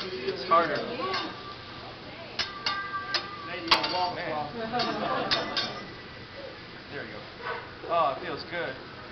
It's harder. Man. There you go. Oh, it feels good.